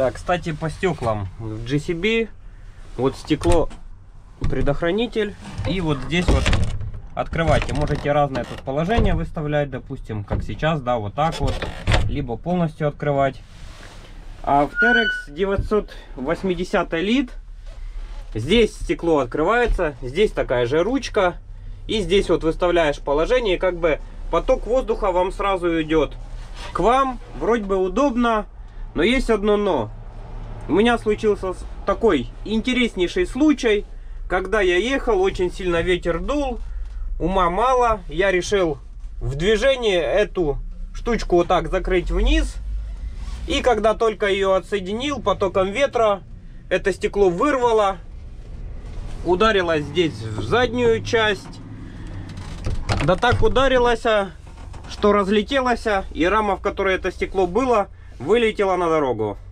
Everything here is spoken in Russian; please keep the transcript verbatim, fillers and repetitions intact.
Да, кстати, по стеклам в джи си би вот стекло предохранитель, и вот здесь вот открывайте. Можете разное тут положение выставлять, допустим, как сейчас, да, вот так вот, либо полностью открывать. А в Terex девятьсот восемьдесят лит здесь стекло открывается, здесь такая же ручка, и здесь вот выставляешь положение, и как бы поток воздуха вам сразу идет к вам. Вроде бы удобно, но есть одно но. У меня случился такой интереснейший случай, когда я ехал, очень сильно ветер дул, ума мало, я решил в движении эту штучку вот так закрыть вниз. И когда только ее отсоединил потоком ветра, это стекло вырвало, ударилось здесь в заднюю часть. Да так ударилось, что разлетелось, и рама, в которой это стекло было, вылетела на дорогу.